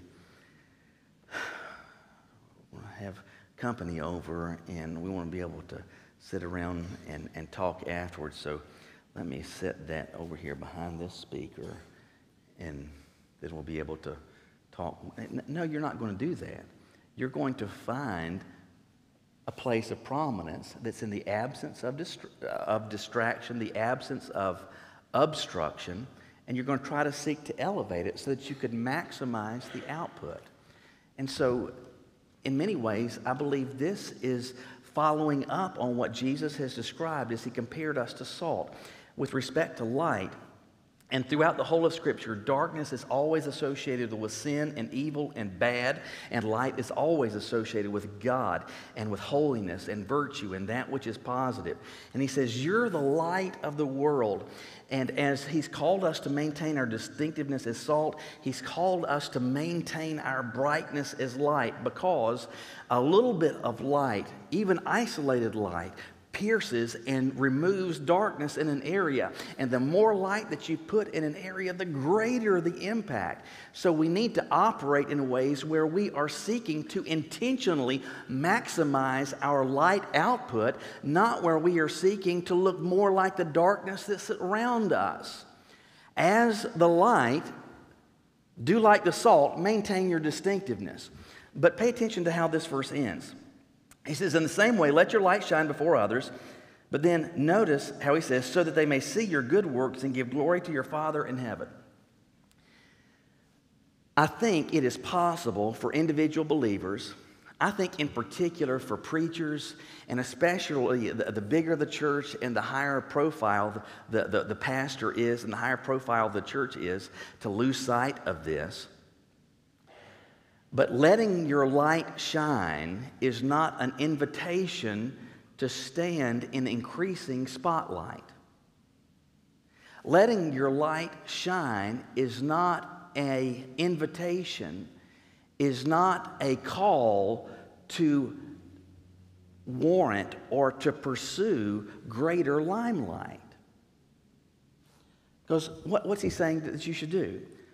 We'll have company over, and we want to be able to sit around and talk afterwards. So let me set that over here behind this speaker, and then we'll be able to talk. No, you're not going to do that. You're going to find a place of prominence that's in the absence of distraction, the absence of obstruction, and you're going to try to seek to elevate it so that you could maximize the output. And so, in many ways, I believe this is following up on what Jesus has described as he compared us to salt. With respect to light, and throughout the whole of Scripture, darkness is always associated with sin and evil and bad, and light is always associated with God and with holiness and virtue and that which is positive. And he says, you're the light of the world. And as he's called us to maintain our distinctiveness as salt, he's called us to maintain our brightness as light, because a little bit of light, even isolated light, pierces and removes darkness in an area. And the more light that you put in an area, the greater the impact. So we need to operate in ways where we are seeking to intentionally maximize our light output, not where we are seeking to look more like the darkness that's around us. As the light, do like the salt, maintain your distinctiveness. But pay attention to how this verse ends. He says, in the same way, let your light shine before others. But then notice how he says, so that they may see your good works and give glory to your Father in heaven. I think it is possible for individual believers, I think in particular for preachers, and especially the bigger the church and the higher profile the pastor is and the higher profile the church is, to lose sight of this. But letting your light shine is not an invitation to stand in increasing spotlight. Letting your light shine is not an invitation, is not a call to warrant or to pursue greater limelight. Because what's he saying that you should do?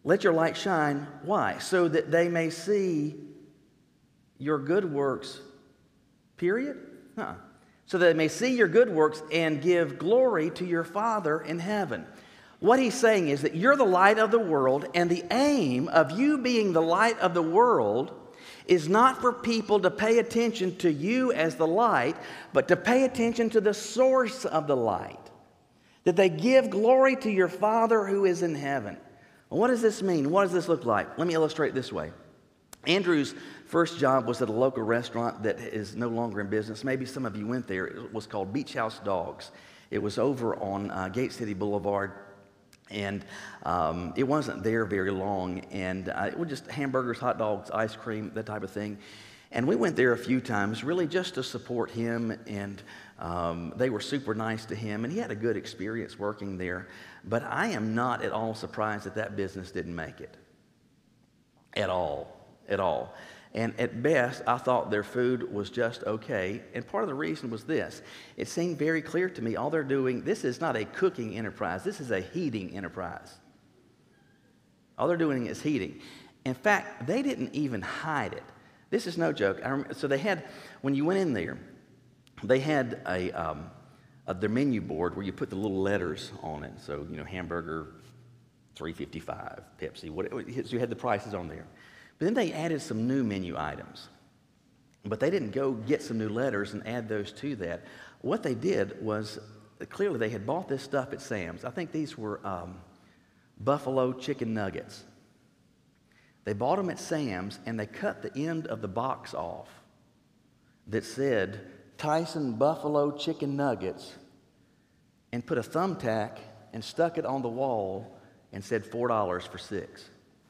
Let your light shine. Why? So that they may see your good works, period? So that they may see your good works and give glory to your Father in heaven. What he's saying is that you're the light of the world, and the aim of you being the light of the world is not for people to pay attention to you as the light, but to pay attention to the source of the light. That they give glory to your Father who is in heaven. Well, what does this mean? What does this look like? Let me illustrate it this way. Andrew's first job was at a local restaurant that is no longer in business. Maybe some of you went there. It was called Beach House Dogs. It was over on Gate City Boulevard. And it wasn't there very long, and it was just hamburgers, hot dogs, ice cream, that type of thing. And we went there a few times, really just to support him, and they were super nice to him, and he had a good experience working there. But I am not at all surprised that that business didn't make it. At all. And at best, I thought their food was just okay. And part of the reason was this. It seemed very clear to me, all they're doing, this is not a cooking enterprise. This is a heating enterprise. All they're doing is heating. In fact, they didn't even hide it. This is no joke. So they had, when you went in there, they had their menu board where you put the little letters on it. So, hamburger, $3.55, Pepsi, whatever. So you had the prices on there. But then they added some new menu items. But they didn't go get some new letters and add those to that. What they did was, clearly they had bought this stuff at Sam's. I think these were buffalo chicken nuggets. They bought them at Sam's, and they cut the end of the box off that said Tyson Buffalo Chicken Nuggets and put a thumbtack and stuck it on the wall and said $4 for 6.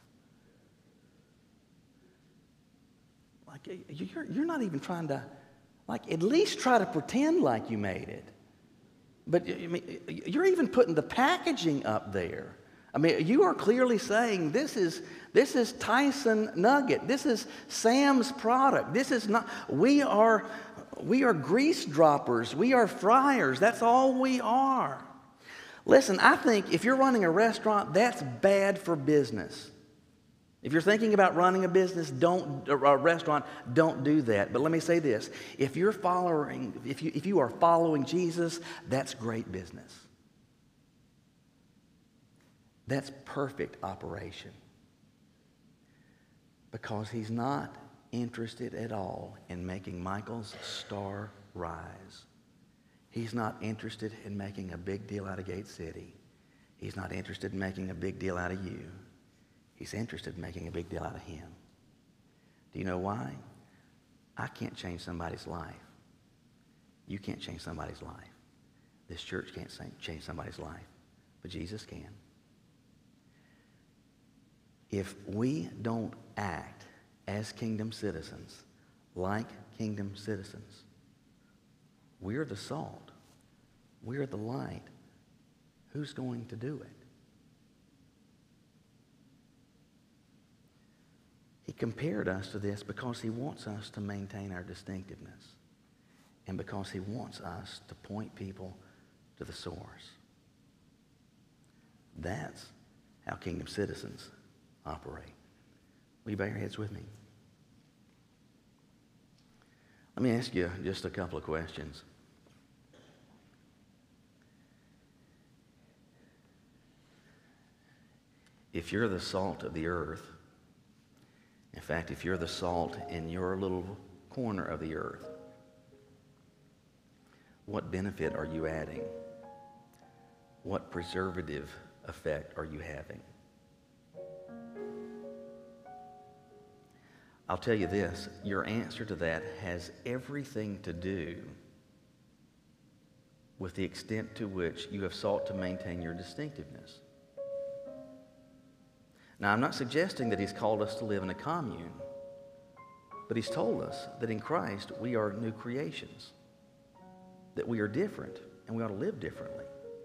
You're not even trying to, at least try to pretend like you made it. But you're even putting the packaging up there. You are clearly saying this is Tyson Nugget. This is Sam's product. This is not. We are grease droppers. We are fryers. That's all we are. Listen, I think if you're running a restaurant, that's bad for business. If you're thinking about running a business, a restaurant, don't do that. But let me say this. If you are following Jesus, that's great business. That's perfect operation. Because he's not interested at all in making Michael's star rise. He's not interested in making a big deal out of Gate City. He's not interested in making a big deal out of you. He's interested in making a big deal out of him. Do you know why? I can't change somebody's life. You can't change somebody's life. This church can't change somebody's life. But Jesus can. If we don't act as kingdom citizens, like kingdom citizens, we're the salt. We're the light. Who's going to do it? He compared us to this because he wants us to maintain our distinctiveness and because he wants us to point people to the source. That's how kingdom citizens operate. Will you bow your heads with me? Let me ask you just a couple of questions. If you're the salt of the earth, in fact, if you're the salt in your little corner of the earth, what benefit are you adding? What preservative effect are you having? I'll tell you this, your answer to that has everything to do with the extent to which you have sought to maintain your distinctiveness. Now, I'm not suggesting that he's called us to live in a commune, but he's told us that in Christ we are new creations, that we are different and we ought to live differently.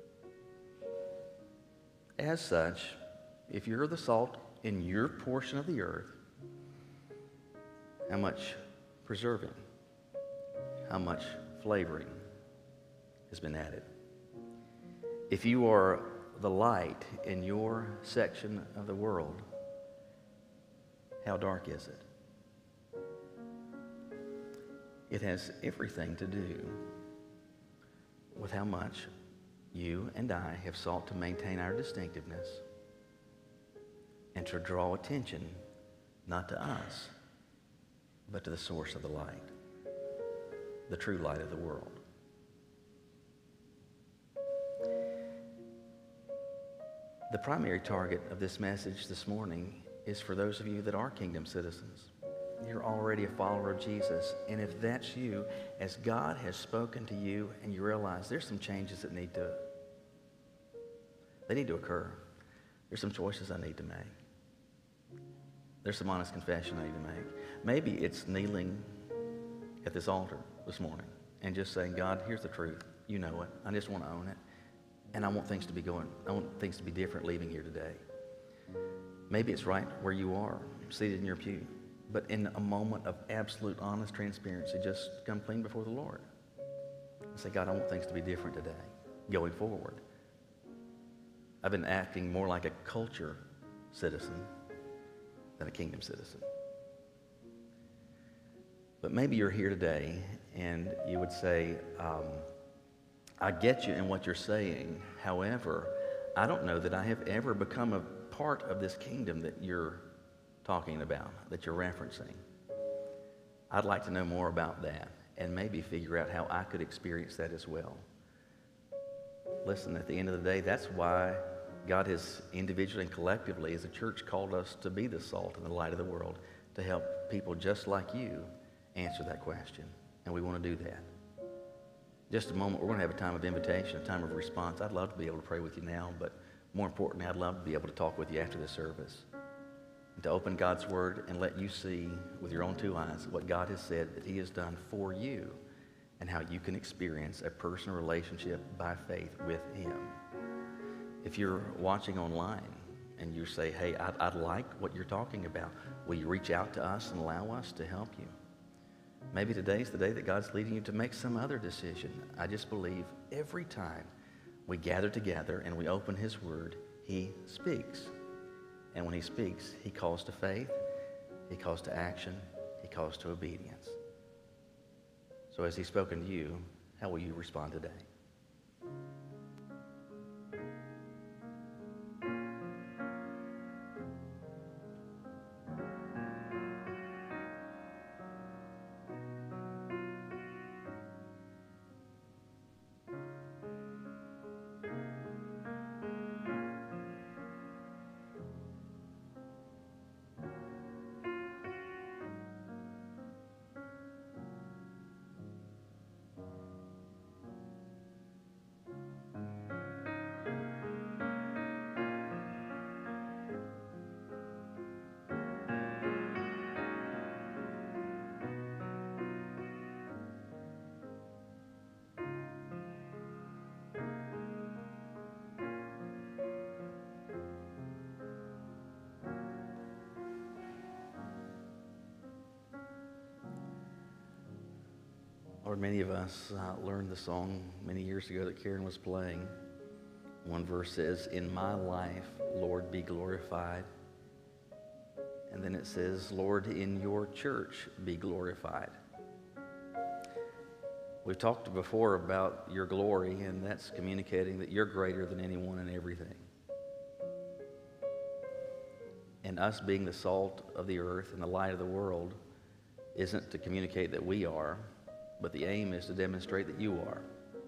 As such, if you're the salt in your portion of the earth, how much preserving, how much flavoring has been added? If you are the light in your section of the world, how dark is it? It has everything to do with how much you and I have sought to maintain our distinctiveness and to draw attention not to us, but to the source of the light, the true light of the world. The primary target of this message this morning is for those of you that are kingdom citizens. You're already a follower of Jesus, and if that's you, as God has spoken to you and you realize there's some changes that need to occur. There's some choices I need to make. There's some honest confession I need to make. Maybe it's kneeling at this altar this morning and just saying, God, here's the truth. You know it. I just want to own it. And I want things to be different leaving here today. Maybe it's right where you are, seated in your pew. But in a moment of absolute honest transparency, just come clean before the Lord. And say, God, I want things to be different today, going forward. I've been acting more like a culture citizen than a kingdom citizen. But maybe you're here today and you would say, I get you in what you're saying. However, I don't know that I have ever become a part of this kingdom that you're talking about, that you're referencing. I'd like to know more about that and maybe figure out how I could experience that as well. Listen, at the end of the day, that's why God has individually and collectively as a church called us to be the salt and the light of the world, to help people just like you answer that question. And we want to do that. Just a moment, we're going to have a time of invitation, a time of response. I'd love to be able to pray with you now, but more importantly, I'd love to be able to talk with you after the service and to open God's Word and let you see with your own two eyes what God has said that He has done for you and how you can experience a personal relationship by faith with Him. If you're watching online and you say, hey, I'd like what you're talking about, will you reach out to us and allow us to help you? Maybe today's the day that God's leading you to make some other decision. I just believe every time we gather together and we open His Word, He speaks. And when He speaks, He calls to faith, He calls to action, He calls to obedience. So as He's spoken to you, how will you respond today? Lord, many of us learned the song many years ago that Karen was playing. One verse says, in my life, Lord, be glorified. And then it says, Lord, in your church, be glorified. We've talked before about your glory, and that's communicating that you're greater than anyone and everything. And us being the salt of the earth and the light of the world isn't to communicate that we are, but the aim is to demonstrate that you are.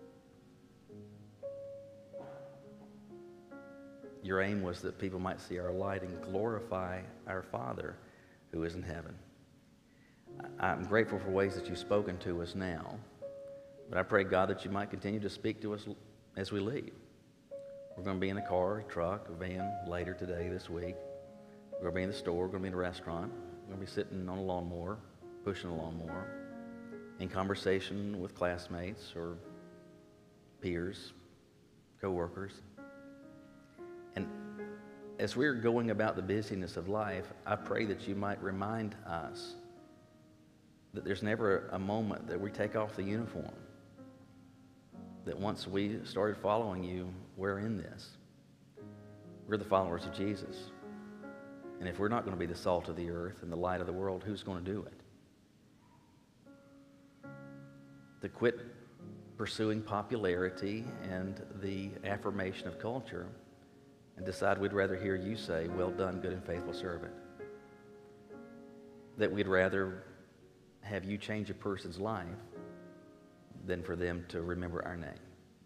Your aim was that people might see our light and glorify our Father who is in heaven. I'm grateful for ways that you've spoken to us now, but I pray, God, that you might continue to speak to us as we leave. We're going to be in a car, a truck, a van later today, this week. We're going to be in the store, we're going to be in a restaurant. We're going to be sitting on a lawnmower, pushing a lawnmower, in conversation with classmates or peers, co-workers. And as we're going about the busyness of life, I pray that you might remind us that there's never a moment that we take off the uniform. That once we started following you, we're in this. We're the followers of Jesus. And if we're not going to be the salt of the earth and the light of the world, who's going to do it? To quit pursuing popularity and the affirmation of culture and decide we'd rather hear you say, "Well done, good and faithful servant." That we'd rather have you change a person's life than for them to remember our name.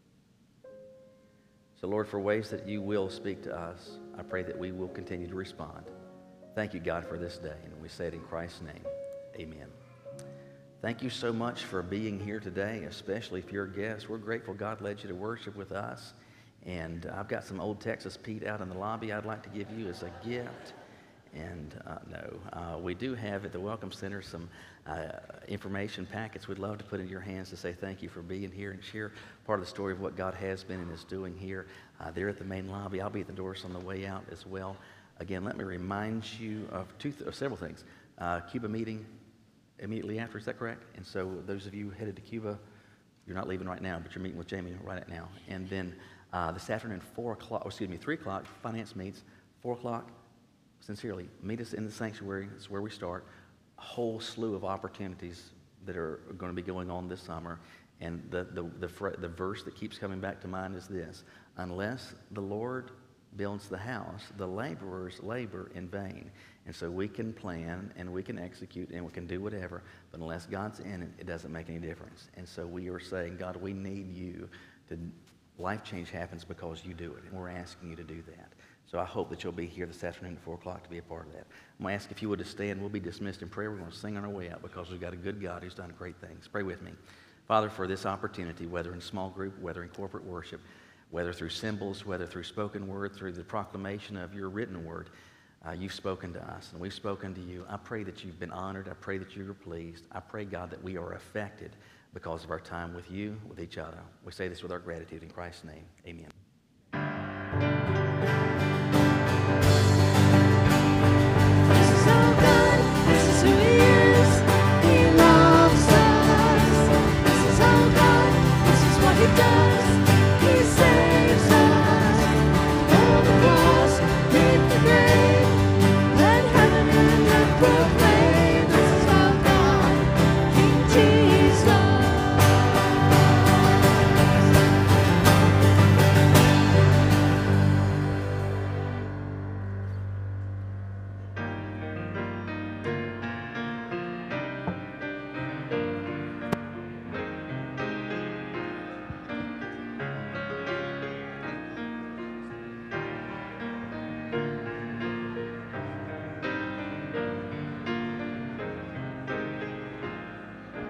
So, Lord, for ways that you will speak to us, I pray that we will continue to respond. Thank you, God, for this day, and we say it in Christ's name. Amen. Thank you so much for being here today, especially if you're a guest. We're grateful God led you to worship with us. And I've got some Old Texas Pete out in the lobby I'd like to give you as a gift. And we do have at the Welcome Center some information packets we'd love to put in your hands to say thank you for being here and share part of the story of what God has been and is doing here. They're at the main lobby. I'll be at the doors on the way out as well. Again, let me remind you of several things. Cuba meeting immediately after, is that correct? And so those of you headed to Cuba, you're not leaving right now, but you're meeting with Jamie right now. And then this afternoon, 3 o'clock, finance meets, 4 o'clock. Sincerely, meet us in the sanctuary. It's where we start. A whole slew of opportunities that are going to be going on this summer. And the verse that keeps coming back to mind is this: unless the Lord builds the house, the laborers labor in vain. And so we can plan and we can execute and we can do whatever, but unless God's in it, it doesn't make any difference. And so we are saying, God, we need you to. Life change happens because you do it, and we're asking you to do that. So I hope that you'll be here this afternoon at 4 o'clock to be a part of that. I'm going to ask if you would to stand. We'll be dismissed in prayer. We're going to sing on our way out because we've got a good God who's done great things. Pray with me. Father, for this opportunity, whether in small group, whether in corporate worship, whether through symbols, whether through spoken word, through the proclamation of your written word, you've spoken to us, and we've spoken to you. I pray that you've been honored. I pray that you are pleased. I pray, God, that we are affected because of our time with you, with each other. We say this with our gratitude in Christ's name. Amen.